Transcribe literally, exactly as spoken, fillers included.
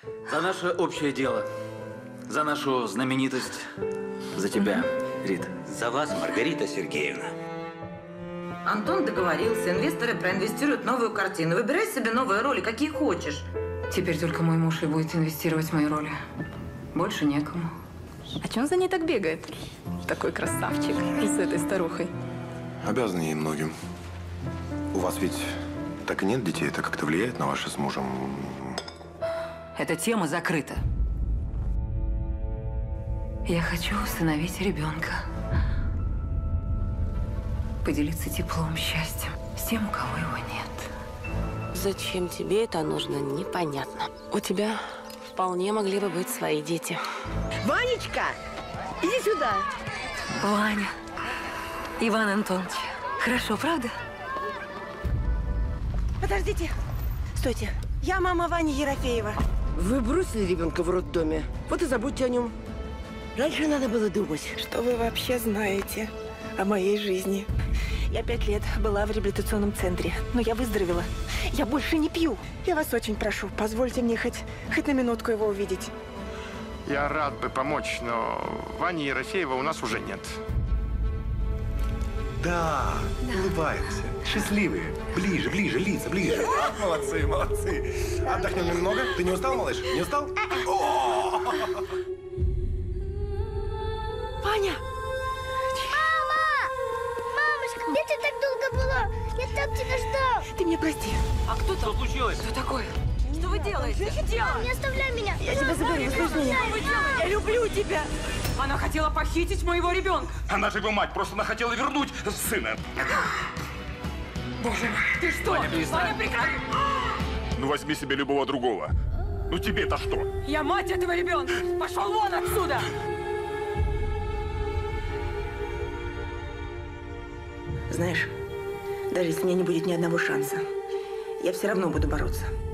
За наше общее дело. За нашу знаменитость. За тебя, Рита. За вас, Маргарита Сергеевна. Антон договорился. Инвесторы проинвестируют в новую картину. Выбирай себе новые роли, какие хочешь. Теперь только мой муж и будет инвестировать в мои роли. Больше некому. А че он за ней так бегает? Такой красавчик с этой старухой. Обязаны ей многим. У вас ведь так и нет детей, это как-то влияет на ваши с мужем? Эта тема закрыта. Я хочу усыновить ребенка. Поделиться теплом, счастьем с тем, у кого его нет. Зачем тебе это нужно, непонятно. У тебя вполне могли бы быть свои дети. Ванечка, иди сюда. Ваня, Иван Антонович, хорошо, правда? Подождите. Стойте. Я мама Вани Ерофеева. Вы бросили ребенка в роддоме. Вот и забудьте о нем. Раньше надо было думать. Что вы вообще знаете о моей жизни? Я пять лет была в реабилитационном центре, но я выздоровела. Я больше не пью. Я вас очень прошу, позвольте мне хоть, хоть на минутку его увидеть. Я рад бы помочь, но Вани Ерофеева у нас уже нет. Да, да, улыбаемся. Счастливые. Ближе, ближе, лица, ближе. Молодцы, молодцы. Отдохнем немного. Ты не устал, малыш? Не устал? Ваня! Мама! Мамочка, где ты так долго была? Я так тебя ждал. Ты меня прости. А кто там? Что случилось? Что такое? Что вы делаете? Мам, не оставляй меня. Я тебя заберу, слышишь меня? Я люблю тебя. Она хотела похитить моего ребенка. Она же его мать, просто она хотела вернуть сына. Боже мой, ты что? Ваня, перестань. Ваня, прекрати! Ну возьми себе любого другого. Ну тебе-то что? Я мать этого ребенка! Пошел вон отсюда! Знаешь, даже если у меня не будет ни одного шанса, я все равно буду бороться.